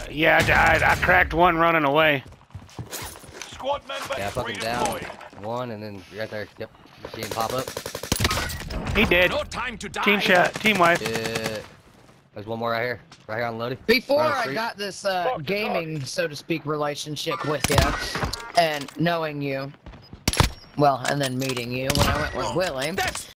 Yeah, I died. I cracked one running away. Squad member Yeah, is fucking down. redeployed. One, and then right there. Yep. You see him pop up? He dead. No time to die. Team shot. Team wipe. Yeah. There's one more right here. Right here on loading. Before Right on the I street. got this gaming, so to speak, relationship with you, and knowing you, well, and then meeting you when I went with Willie, That's